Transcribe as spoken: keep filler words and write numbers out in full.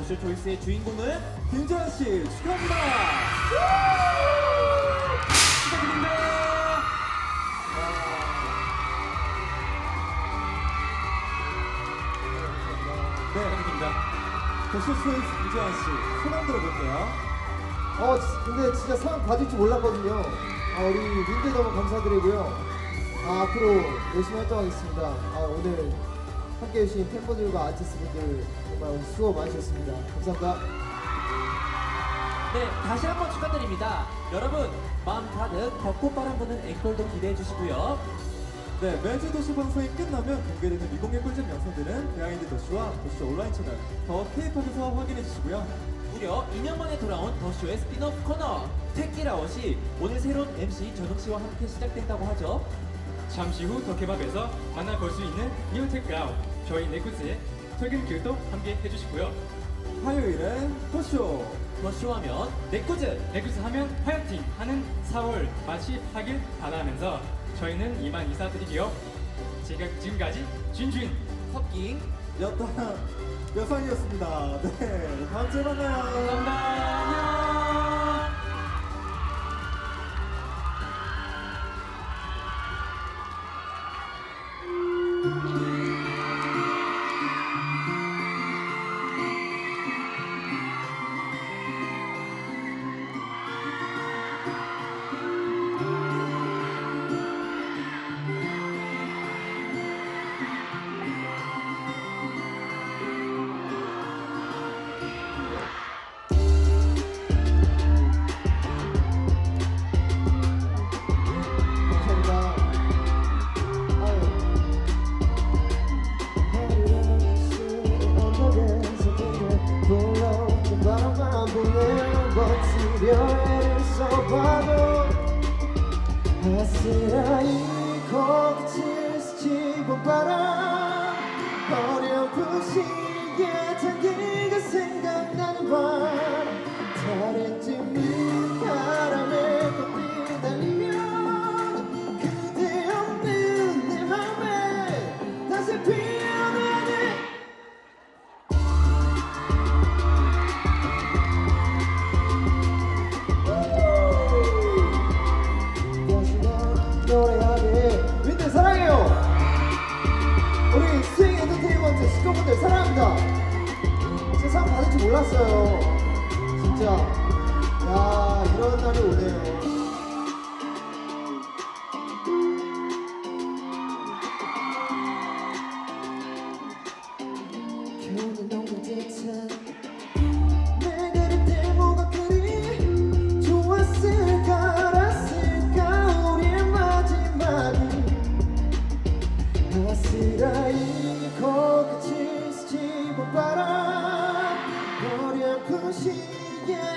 더쇼 초이스의 주인공은 김재환 씨 축하합니다. 축하드립니다. 네, 축하드립니다. 더쇼 초이스 김재환 씨 소감 들어볼게요. 어, 근데 진짜 상 받을 줄 몰랐거든요. 아, 우리 윈드 너무 감사드리고요. 아, 앞으로 열심히 활동하겠습니다. 아, 오늘 함께 해주신 팬분들과 아티스트분들 정말 오늘 수고 많으셨습니다. 감사합니다. 네, 다시 한번 축하드립니다. 여러분, 마음 가득 벚꽃바람 부는 앵콜도 기대해 주시고요. 네, 매주 더쇼 방송이 끝나면 공개되는 미공개 꿀잼 영상들은 비하인드 더쇼와 더쇼 온라인 채널 더 K-팝에서 확인해 주시고요. 무려 이 년 만에 돌아온 더쇼의 스피너프 코너 테키라웃이 오늘 새로운 엠씨 전웅씨와 함께 시작된다고 하죠. 잠시 후 더 케밥에서 만나볼 수 있는 뉴 테크아웃 저희 네쿠즈의 퇴근길도 함께 해주시고요. 화요일은 더쇼 더쇼하면 네쿠즈 네쿠즈 하면 화이팅 하는 사월 마치하길 바라면서 저희는 이만 인사드리게요. 제가 지금까지 준준 섭깅 여타 여상이었습니다. 네, 다음 주에 만나요. 감사합니다. 안녕. 애를 써봐도 아스라이 코끝을 스치고 바람 어렴풋이 향기가 생각나는 밤 다른 찜이 바람에 꽃이 달리면 그대 없는 내 맘에 다시 피어나네. 노래하게 윈들 사랑해요. 우리 스윙 엔터테인먼트 스코분들 사랑합니다. 진짜 상 받을 줄 몰랐어요. 진짜 야 이런 날이 오네요. 겨우는 너무 듯한 내 그릴 때 뭐가 그리 좋았을까. 아스라이 코끝이 스치고 바람 어렴풋이